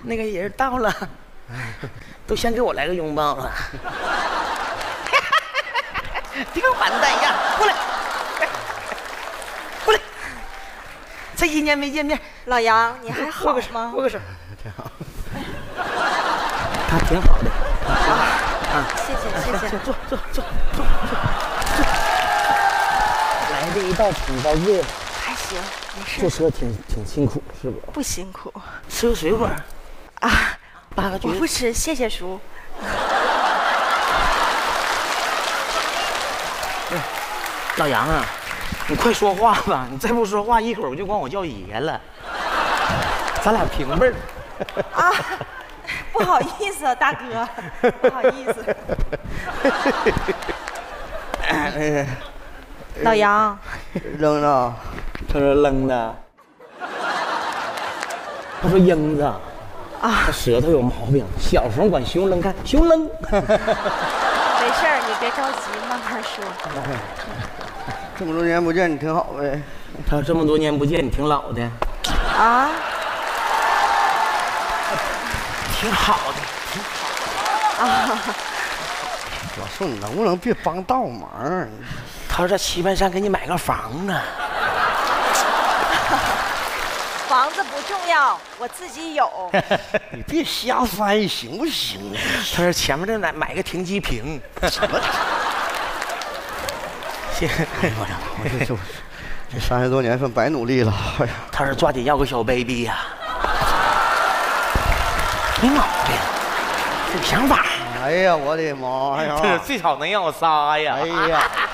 那个人到了，都先给我来个拥抱了。挺完蛋呀！过来，过来。这一年没见面， 老杨，你还好吗？ 握个手， 挺好。 他挺好的。 谢谢。 坐。来这一道挺遭罪的。 还行，没事。 坐车挺辛苦，是不？ 不辛苦。 吃个水果啊 ，8个橘子。 我不吃，谢谢叔。 老杨啊，你快说话吧！你再不说话，一会儿我就管我叫爷了。咱俩平辈儿。 啊，不好意思啊，大哥，不好意思。老杨， 扔了， 他说扔的，他说扔的，他舌头有毛病，小时候管熊扔，看熊扔。 没事儿，你别着急，慢慢说。 这么多年不见，你挺好呗？ 他说这么多年不见，你挺老的。 啊？ 挺好的， 啊！我说你能不能别帮倒忙？ 他说在棋盘山给你买个房呢。 房子不重要，我自己有。 你别瞎翻行不行？ 他说前面再买个停机坪。 什么？ 行， 我这30多年算白努力了。哎呀， 他说抓紧要个小 baby 呀。没毛病，有想法。 哎呀，我的妈呀！ 这最少能要仨呀！ 哎呀。